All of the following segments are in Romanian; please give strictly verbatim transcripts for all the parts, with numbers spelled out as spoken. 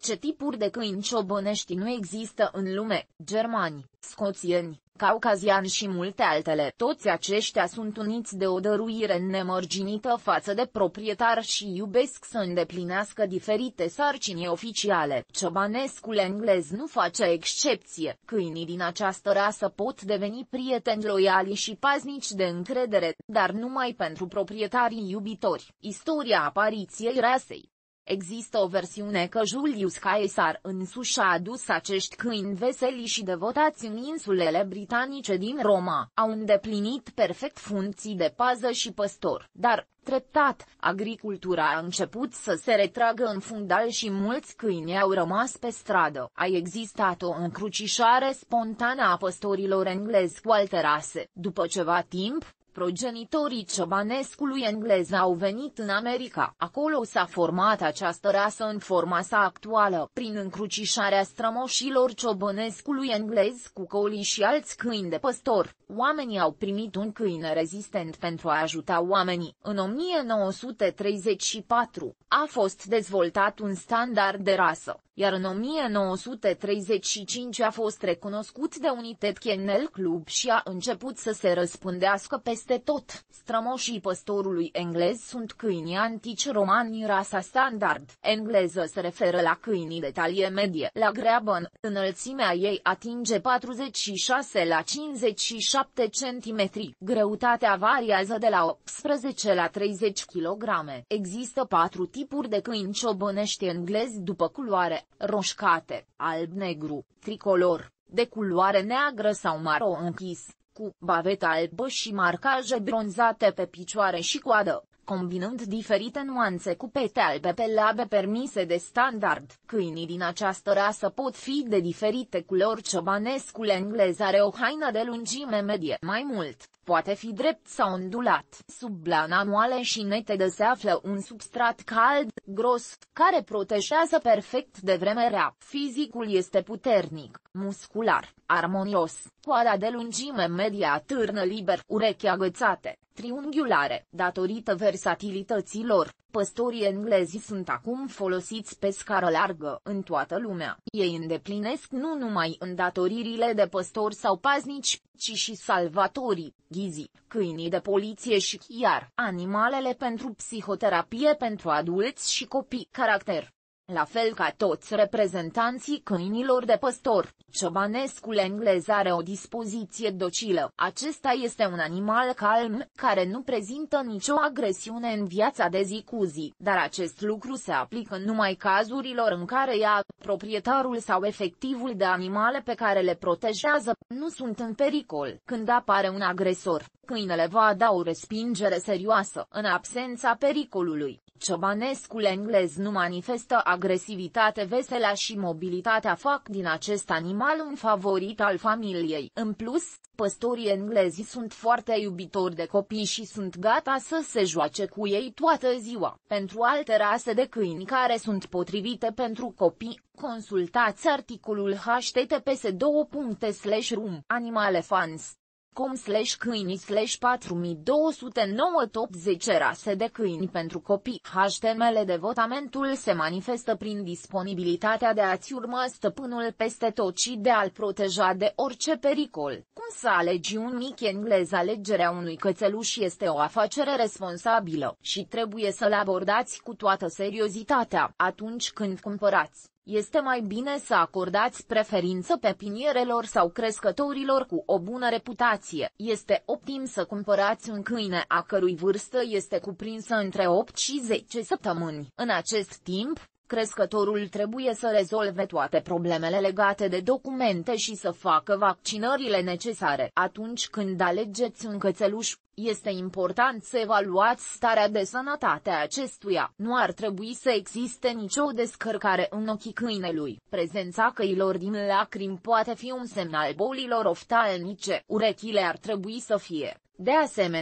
Ce tipuri de câini ciobănești nu există în lume? Germani, scoțieni, caucaziani și multe altele. Toți aceștia sunt uniți de o dăruire nemărginită față de proprietar și iubesc să îndeplinească diferite sarcini oficiale. Ciobanescul englez nu face excepție. Câinii din această rasă pot deveni prieteni loiali și paznici de încredere, dar numai pentru proprietarii iubitori. Istoria apariției rasei. Există o versiune că Julius Caesar însuși a adus acești câini veseli și devotați în insulele britanice din Roma, au îndeplinit perfect funcții de pază și păstor, dar, treptat, agricultura a început să se retragă în fundal și mulți câini au rămas pe stradă. A existat o încrucișare spontană a păstorilor englezi cu alte rase. După ceva timp, progenitorii ciobanescului englez au venit în America. Acolo s-a format această rasă în forma sa actuală, prin încrucișarea strămoșilor ciobănescului englez cu colii și alți câini de păstor. Oamenii au primit un câine rezistent pentru a ajuta oamenii. În o mie nouă sute treizeci și patru, a fost dezvoltat un standard de rasă, iar în o mie nouă sute treizeci și cinci a fost recunoscut de United Kennel Club și a început să se răspândească peste tot. Strămoșii păstorului englez sunt câinii antici romani. Rasa standard engleză se referă la câinii de talie medie. La Greabăn, înălțimea ei atinge patruzeci și șase la cincizeci și șapte centimetri. Greutatea variază de la optsprezece la treizeci kilograme. Există patru tipuri de câini ciobănești englezi după culoare: roșcate, alb-negru, tricolor, de culoare neagră sau maro închis, cu bavetă albă și marcaje bronzate pe picioare și coadă, combinând diferite nuanțe cu pete albe pe labe permise de standard. Câinii din această rasă pot fi de diferite culori. Ciobanescul englez are o haină de lungime medie. Mai mult, poate fi drept sau ondulat. Sub blana moale și netedă se află un substrat cald, gros, care protejează perfect de vreme rea. Fizicul este puternic, muscular, armonios, coada de lungime medie atârnă liber, urechi agățate, triunghiulare. Datorită versatilității lor, păstorii englezi sunt acum folosiți pe scară largă în toată lumea. Ei îndeplinesc nu numai îndatoririle de păstori sau paznici, ci și salvatorii, ghizii, câinii de poliție și chiar animalele pentru psihoterapie pentru adulți și copii. Caracter. La fel ca toți reprezentanții câinilor de păstor, ciobanescul englez are o dispoziție docilă. Acesta este un animal calm, care nu prezintă nicio agresiune în viața de zi cu zi, dar acest lucru se aplică numai cazurilor în care ea, proprietarul sau efectivul de animale pe care le protejează, nu sunt în pericol. Când apare un agresor, câinele va da o respingere serioasă. În absența pericolului, ciobanescul englez nu manifestă agresivitate. Vesela și mobilitatea fac din acest animal un favorit al familiei. În plus, păstorii englezi sunt foarte iubitori de copii și sunt gata să se joace cu ei toată ziua. Pentru alte rase de câini care sunt potrivite pentru copii, consultați articolul h t t p s două puncte slash rum animalefans com slash câini slash patru mii două sute nouă top zece rase de câini pentru copii. H T M L Devotamentul se manifestă prin disponibilitatea de a-ți urma stăpânul peste tot și de a-l proteja de orice pericol. Cum să alegi un mic englez? Alegerea unui cățeluș este o afacere responsabilă și trebuie să-l abordați cu toată seriozitatea atunci când cumpărați. Este mai bine să acordați preferință pepinierelor sau crescătorilor cu o bună reputație. Este optim să cumpărați un câine a cărui vârstă este cuprinsă între opt și zece săptămâni. În acest timp, crescătorul trebuie să rezolve toate problemele legate de documente și să facă vaccinările necesare. Atunci când alegeți un cățeluș, este important să evaluați starea de sănătate a acestuia. Nu ar trebui să existe nicio descărcare în ochii câinelui. Prezența căilor din lacrimi poate fi un semn al bolilor oftalmice. Urechile ar trebui să fie, de asemenea,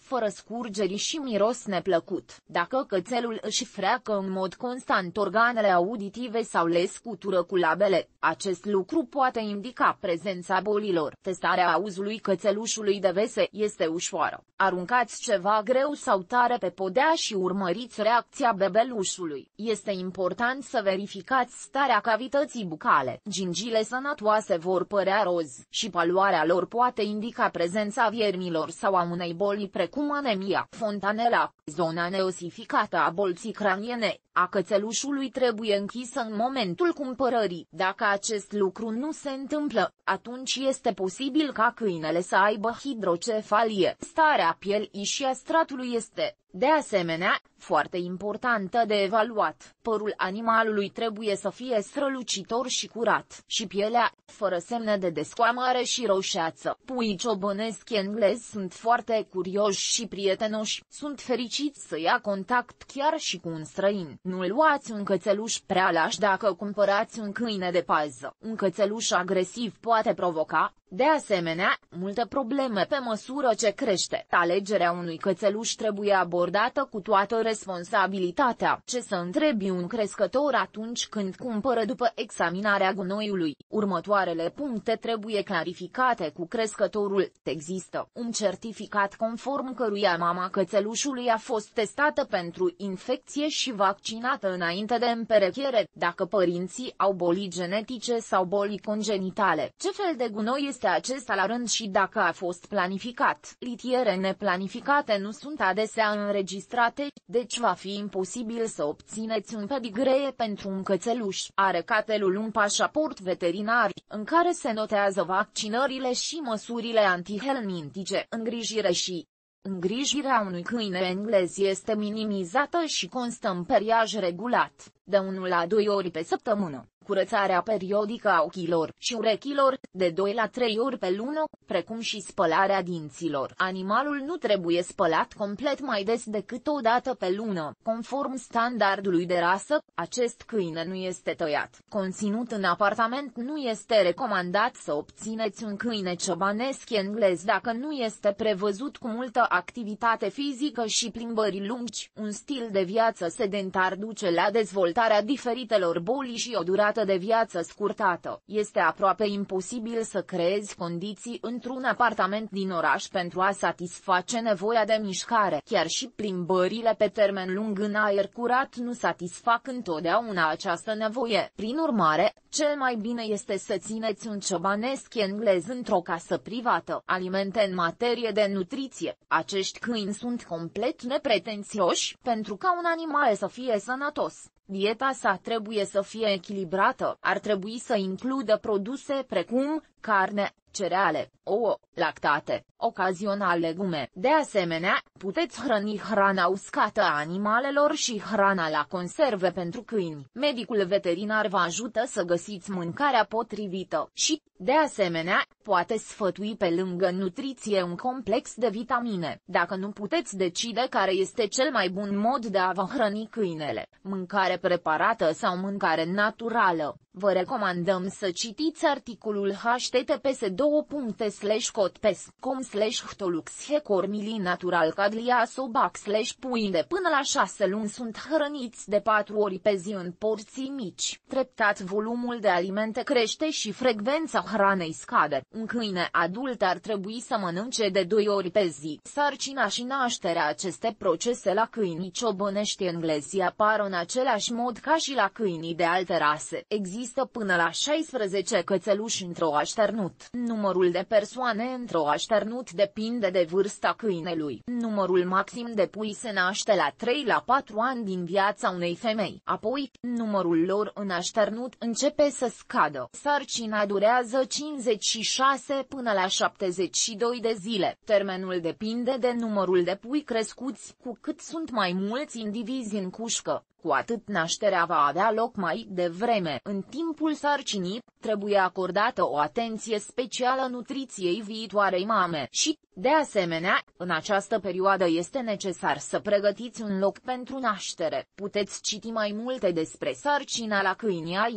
fără scurgeri și miros neplăcut. Dacă cățelul își freacă în mod constant organele auditive sau le scutură cu labele, acest lucru poate indica prezența bolilor. Testarea auzului cățelușului de vese este ușoară. Aruncați ceva greu sau tare pe podea și urmăriți reacția bebelușului. Este important să verificați starea cavității bucale. Gingile sănătoase vor părea roz și paloarea lor poate indica prezența viermilor sau a unei boli precum anemia, fontanela. Zona neosificată a bolții craniene a cățelușului trebuie închisă în momentul cumpărării. Dacă acest lucru nu se întâmplă, atunci este posibil ca câinele să aibă hidrocefalie. Starea pielii și a stratului este, de asemenea, foarte importantă de evaluat. Părul animalului trebuie să fie strălucitor și curat, și pielea, fără semne de descoamare și roșeață. Puii ciobănesc englezi sunt foarte curioși și prietenoși, sunt fericiți să ia contact chiar și cu un străin. Nu luați un cățeluș prea laș dacă cumpărați un câine de pază. Un cățeluș agresiv poate provoca, de asemenea, multe probleme pe măsură ce crește. Alegerea unui cățeluș trebuie abordată cu toată responsabilitatea. Ce să întrebi un crescător atunci când cumpără după examinarea gunoiului? Următoarele puncte trebuie clarificate cu crescătorul. Există un certificat conform căruia mama cățelușului a fost testată pentru infecție și vaccinată înainte de împerechiere, dacă părinții au boli genetice sau boli congenitale. Ce fel de gunoi este acesta la rând și dacă a fost planificat? Litiere neplanificate nu sunt adesea înregistrate, deci va fi imposibil să obțineți un pedigree pentru un cățeluș. Are catelul un pașaport veterinar, în care se notează vaccinările și măsurile antihelmintice, îngrijire și îngrijirea unui câine englez este minimizată și constă în periaj regulat, de unu la doi ori pe săptămână, curățarea periodică a ochilor și urechilor, de doi la trei ori pe lună, precum și spălarea dinților. Animalul nu trebuie spălat complet mai des decât o dată pe lună. Conform standardului de rasă, acest câine nu este tăiat. Conținut în apartament. Nu este recomandat să obțineți un câine ciobănesc englez dacă nu este prevăzut cu multă activitate fizică și plimbări lungi. Un stil de viață sedentar duce la dezvoltarea diferitelor boli și o durată de viață scurtată. Este aproape imposibil să creezi condiții într-un apartament din oraș pentru a satisface nevoia de mișcare. Chiar și plimbările pe termen lung în aer curat nu satisfac întotdeauna această nevoie. Prin urmare, cel mai bine este să țineți un ciobănesc englez într-o casă privată. Alimente în materie de nutriție. Acești câini sunt complet nepretențioși pentru ca un animal să fie sănătos. Dieta sa trebuie să fie echilibrată, ar trebui să includă produse precum carne, cereale, ouă, lactate, ocazional legume. De asemenea, puteți hrăni hrana uscată a animalelor și hrana la conserve pentru câini. Medicul veterinar vă ajută să găsiți mâncarea potrivită și, de asemenea, poate sfătui pe lângă nutriție un complex de vitamine. Dacă nu puteți decide care este cel mai bun mod de a vă hrăni câinele, mâncare preparată sau mâncare naturală, vă recomandăm să citiți articolul h t t p s două puncte slash codpes punct com slash htolux hecormili natural cadlia sobac slash puii de până la șase luni sunt hrăniți de patru ori pe zi în porții mici. Treptat volumul de alimente crește și frecvența hranei scade. Un câine adult ar trebui să mănânce de doi ori pe zi. Sarcina și nașterea. Aceste procese la câinii ciobănești englezi apar în același mod ca și la câinii de alte rase. Există până la șaisprezece cățeluși într-o așternut. Numărul de persoane într-o așternut depinde de vârsta câinelui. Numărul maxim de pui se naște la trei la patru ani din viața unei femei. Apoi, numărul lor în așternut începe să scadă. Sarcina durează cincizeci și șase până la șaptezeci și doi de zile. Termenul depinde de numărul de pui crescuți. Cu cât sunt mai mulți indivizi în cușcă, cu atât nașterea va avea loc mai devreme. În timpul sarcinii, trebuie acordată o atenție specială nutriției viitoarei mame și, de asemenea, în această perioadă este necesar să pregătiți un loc pentru naștere. Puteți citi mai multe despre sarcina la câini aici.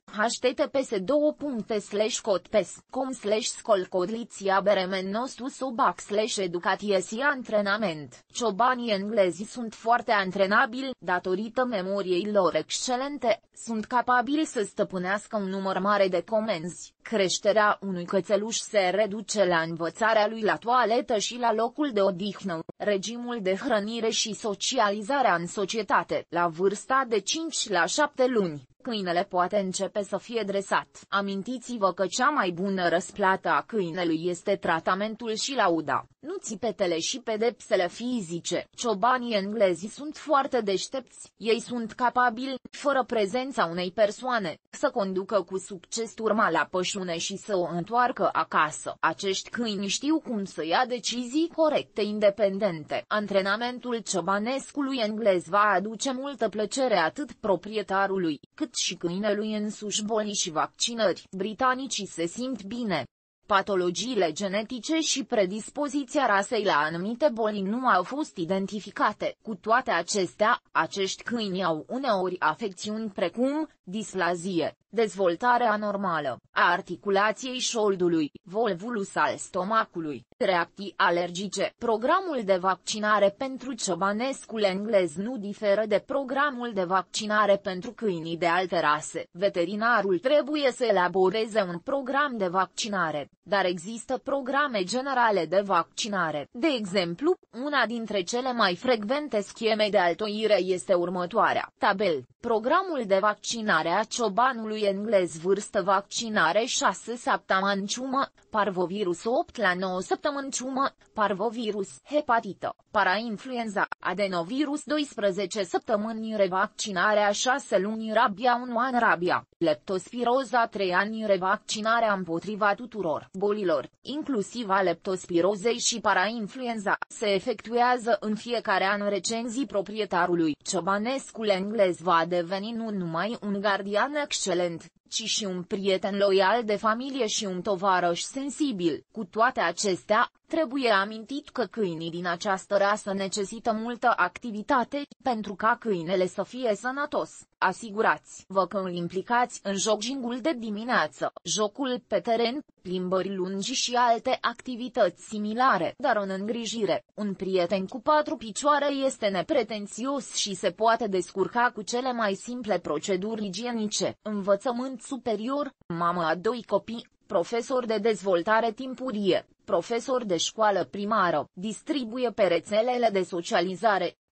h t t p s două puncte slash codpes com slash scolcodliția beremen nostru sobac slash educație și antrenament. Ciobanii englezi sunt foarte antrenabili, datorită memoriei lor excelente, sunt capabili să stăpânească un număr mare de comenzi. Creșterea unui cățeluș se reduce la învățarea lui la toaletă și la locul de odihnă, regimul de hrănire și socializarea în societate. La vârsta de cinci la șapte luni, câinele poate începe să fie dresat. Amintiți-vă că cea mai bună răsplată a câinelui este tratamentul și lauda, nu țipetele și pedepsele fizice. Ciobanii englezi sunt foarte deștepți, ei sunt capabili, fără prezența unei persoane, să conducă cu succes turma la pășune și să o întoarcă acasă. Acești câini știu cum să ia decizii corecte independente. Antrenamentul ciobanescului englez va aduce multă plăcere atât proprietarului, cât și câinelui însuși. Boli și vaccinări. Britanicii se simt bine. Patologiile genetice și predispoziția rasei la anumite boli nu au fost identificate. Cu toate acestea, acești câini au uneori afecțiuni precum displazie, dezvoltare anormală a articulației șoldului, volvulus al stomacului, reacții alergice. Programul de vaccinare pentru ciobanescul englez nu diferă de programul de vaccinare pentru câinii de alte rase. Veterinarul trebuie să elaboreze un program de vaccinare, dar există programe generale de vaccinare. De exemplu, una dintre cele mai frecvente scheme de altoire este următoarea. Tabel. Programul de vaccinare a ciobanului englez: vârstă, vaccinare șase săptămâni ciumă, parvovirus opt la nouă săptămâni ciumă, parvovirus, hepatită, parainfluenza, adenovirus doisprezece săptămâni, revaccinarea șase luni, rabia unu an, rabia, leptospiroza trei ani, revaccinarea împotriva tuturor bolilor, inclusiv a leptospirozei și parainfluenza, se efectuează în fiecare an. Recenzii proprietarului. Ciobanescul englez va deveni nu numai un gardian excelent, ci și un prieten loial de familie și un tovarăș sensibil. Cu toate acestea, trebuie amintit că câinii din această rasă necesită multă activitate, pentru ca câinele să fie sănătos. Asigurați-vă că îl implicați în joggingul de dimineață, jocul pe teren, plimbări lungi și alte activități similare. Dar în îngrijire, un prieten cu patru picioare este nepretențios și se poate descurca cu cele mai simple proceduri igienice. Învățământ superior, mamă a doi copii, profesor de dezvoltare timpurie, profesor de școală primară, distribuie pe rețelele de socializare,